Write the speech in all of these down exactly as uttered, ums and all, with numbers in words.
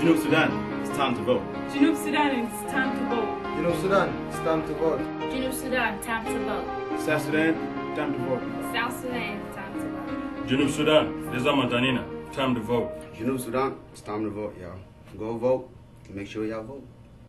Junub Sudan, it's time to vote. Junub Sudan, it's time to vote. Junub Sudan, it's time to vote. Junub Sudan, time to vote. South Sudan, time to vote. South Sudan, time to vote. Junub Sudan, Lezama Danina, time to vote. Junub Sudan, it's time to vote, y'all. Go vote. Make sure y'all vote.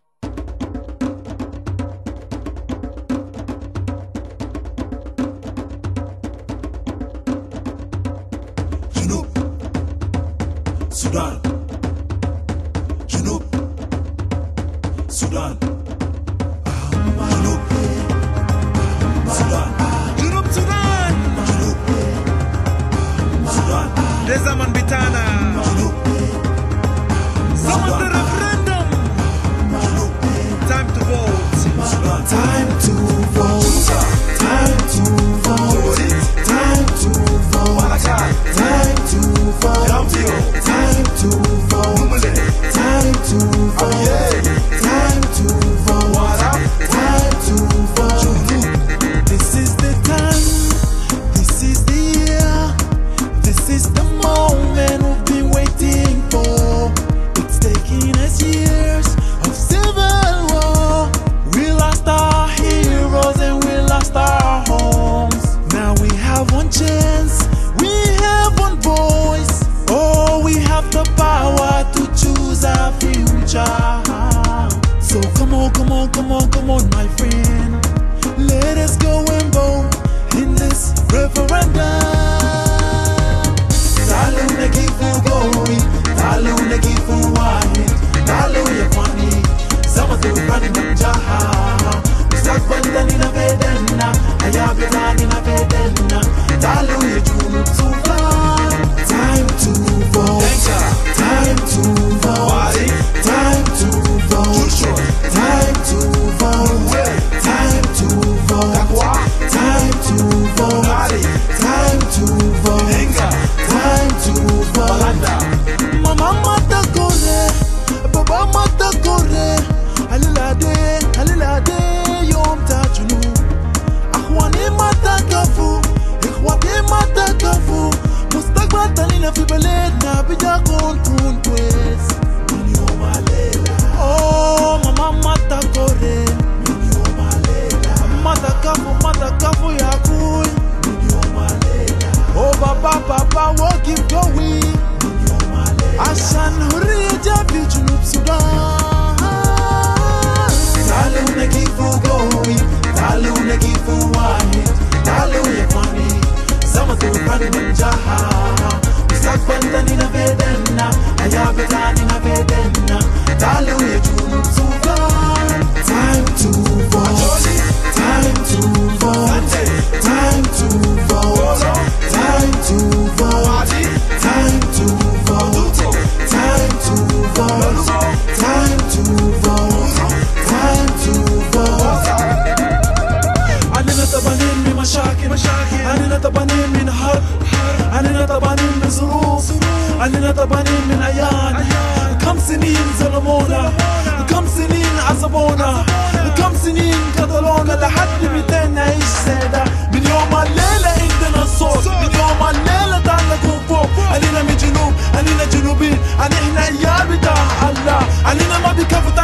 Junub Sudan. Junub Sudan. Junub Sudan. Junub Sudan. Junub Sudan. Lezaman Bitana. Junub Zaman the referendum. Time to vote. Sudan. Time to vote. Time to vote. Time to vote. Time to vote. Time to vote. Time to vote. Time to vote. Time to vote. This is the time. This is the year. This is the moment we've been waiting for. It's taking us years of civil war. We lost our heroes and we lost our homes. Now we have one chance. We have one voice. Oh, we have the power to choose our future. So come on, come on, come on, come on, my friend. Let us go and vote in this referendum. Talu nagifu gowi, talu nagifu wahid, talu yakwani, zama tu rani namjaha. Mustaqbalani na vedena, hayabirani na vedena, talu ya Junub Sudan. Time to vote, time to vote, time to vote, time to vote, time to vote, time to vote, time to vote, time to vote. Mama mata kore, baba mata kore, halilade, halilade yom ta Junub. Akhwani mata kafu, ikhwati mata kafu. مستقبل تانينا في بلدنا بيجاكون كون كويس من يوم الليلة. أوه ماما ما تكوري من يوم الليلة. ما تكفو ما تكفو يا كوي من يوم الليلة. أوه بابا بابا we'll keep going من يوم الليلة. عشان حرية في جنوب السودان. تعالوا نقيفوا قوي، تعالوا نقيفوا واحد، تعالوا يا فاني. Sama tu rani namjaha. Mustaqbalani na vedena, hayabirani na vedena, talu ya Junub Sudan. Time to vote, time to vote, time to vote, time to vote, time to vote, time to vote, time to vote, time to vote. Anina tabanin mi mashakil, أننا طبانين من حرب، أننا طبانين من ظروف، أننا طبانين من أيام. كم سنين ظلمونا، كم سنين عذبونا، كم سنين قتلونا لحد ميتين نعيش سادة. من يوم الليلة عندنا الصوت، من يوم الليلة تعالى نكون فوق. أننا من جنوب، أننا جنوبين، أن إحنا عيال بتاع الله، أننا ما بكفو